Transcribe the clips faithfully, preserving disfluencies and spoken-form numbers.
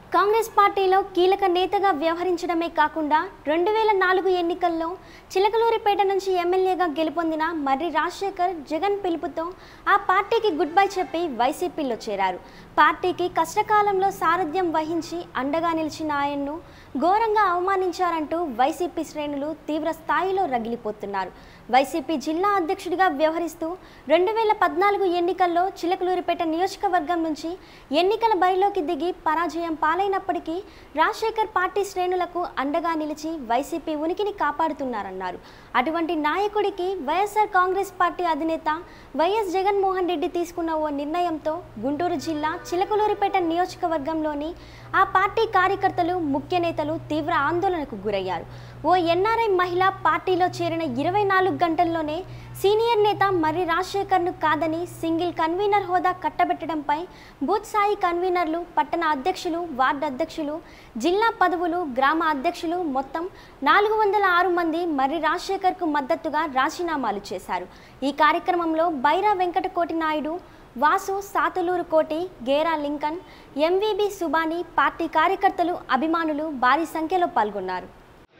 కాంగ్రెస్ పార్టీలో కీలక నేతగా వ్యవహరించడమే కాకుండా రెండు వేల నాలుగు ఎన్నికల్లో చిలకలూరిపేట నుంచి ఎమ్మెల్యేగా గెలుపొందిన మర్రి రాజశేఖర్ జగన్ పిలుపుతో ఆ పార్టీకి గుడ్ బై చెప్పి వైసీపీలో చేరారు. పార్టీకి కష్టకాలంలో సారథ్యం వహించి అండగా నిలిచిన ఆయన్ను ఘోరంగా అవమానించారంటూ వైసీపీ శ్రేణులు తీవ్ర స్థాయిలో రగిలిపోతున్నారు. వైసీపీ జిల్లా అధ్యక్షుడిగా వ్యవహరిస్తూ రెండు వేల పద్నాలుగు ఎన్నికల్లో చిలకలూరిపేట నియోజకవర్గం నుంచి ఎన్నికల బరిలోకి దిగి పరాజయం పాలైనప్పటికీ రాజశేఖర్ పార్టీ శ్రేణులకు అండగా నిలిచి వైసీపీ ఉనికిని కాపాడుతున్నారన్నారు. అటువంటి నాయకుడికి వైఎస్ఆర్ కాంగ్రెస్ పార్టీ అధినేత వైఎస్ జగన్మోహన్ రెడ్డి తీసుకున్న ఓ నిర్ణయంతో గుంటూరు జిల్లా చిలకలూరిపేట నియోజకవర్గంలోని ఆ పార్టీ కార్యకర్తలు ముఖ్య నేతలు తీవ్ర ఆందోళనకు గురయ్యారు. ఓ ఎన్ఆర్ఐ మహిళ పార్టీలో చేరిన ఇరవై నాలుగు గంటల్లోనే సీనియర్ నేత మర్రి రాజశేఖర్ను కాదని సింగిల్ కన్వీనర్ హోదా కట్టబెట్టడంపై బూత్ స్థాయి కన్వీనర్లు, పట్టణ అధ్యక్షులు, వార్డు అధ్యక్షులు, జిల్లా పదవులు, గ్రామ అధ్యక్షులు మొత్తం నాలుగు వందల ఆరు మంది మర్రి రాజశేఖర్కు మద్దతుగా రాజీనామాలు చేశారు. ఈ కార్యక్రమంలో బైరా వెంకటకోటి నాయుడు, వాసు, సాతులూరు కోటి, గేరా లింకన్, ఎంవీబీ సుబాని, పార్టీ కార్యకర్తలు, అభిమానులు భారీ సంఖ్యలో పాల్గొన్నారు.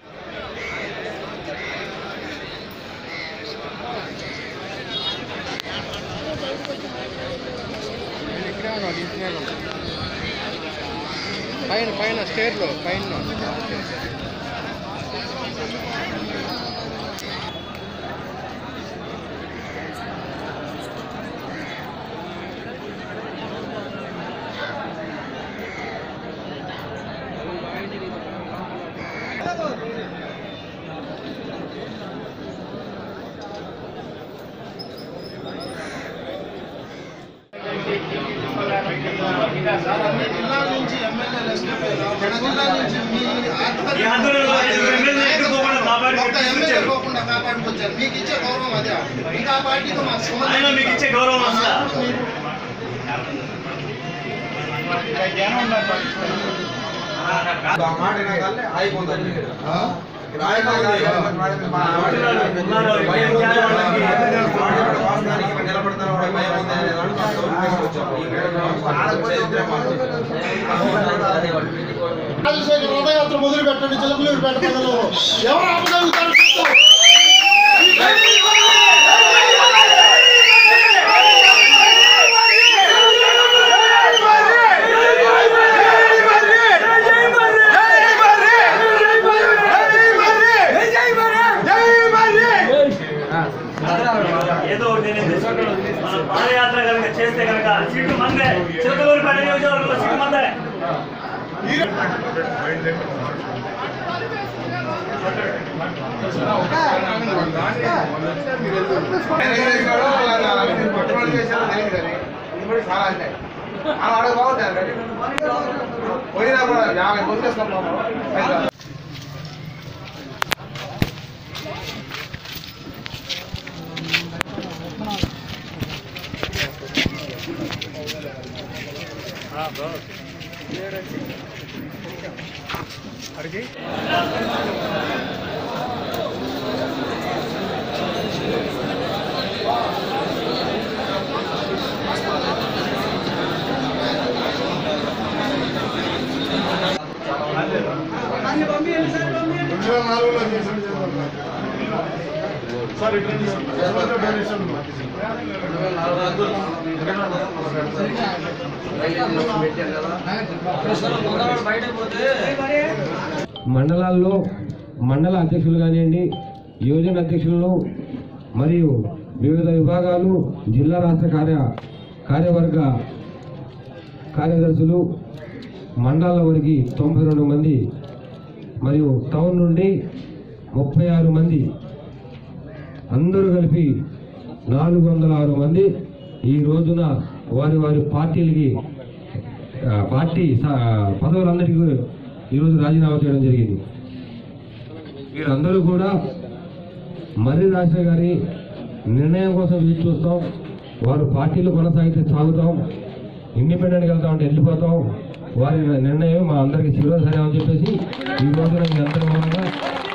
పైన పైన స్టేర్లో పైన జిల్లా నుంచి ఎమ్మెల్యేలు జిల్లా నుంచి ఎమ్మెల్యే పోకుండా కాపాడుకొచ్చారు. మీకు ఇచ్చే గౌరవం అదే. ఇంకా పార్టీతో మాకు సంబంధం మీకు ఇచ్చే గౌరవం రథయాత్ర మొదలు పెట్టండి. చిలకలూరిపేట ప్రజలు ఎవరు ఆపగలుగుతారు? ఏదో పాదయాత్ర కనుక చేస్తే కనుక సీటు మందే, చిలకలూరిపేట నియోజకవర్గంలో సీటు మందే. పోయినా కూడా యాభై వచ్చేస్తాం. అడిగి నాలుగులో సార్ మండలాల్లో మండల అధ్యక్షులు కానివ్వండి, యోజన అధ్యక్షులను మరియు వివిధ విభాగాలు, జిల్లా రాష్ట్ర కార్య కార్యవర్గ కార్యదర్శులు మండలాల వరకు తొంభై రెండు మంది మరియు టౌన్ నుండి ముప్పై ఆరు మంది అందరూ కలిపి నాలుగు వందల ఆరు మంది ఈ రోజున వారి వారి పార్టీలకి పార్టీ పదవులందరికీ ఈరోజు రాజీనామా చేయడం జరిగింది. వీరందరూ కూడా మర్రి రాజశేఖర్ గారి నిర్ణయం కోసం వేచి చూస్తాం. వారు పార్టీలో కొనసాగితే సాగుతాం, ఇండిపెండెంట్గా వెళ్తాం అంటే వెళ్ళిపోతాం. వారి నిర్ణయం మా అందరికీ చివరి సరే అని చెప్పేసి ఈ రోజున మీ అందరి మూలంగా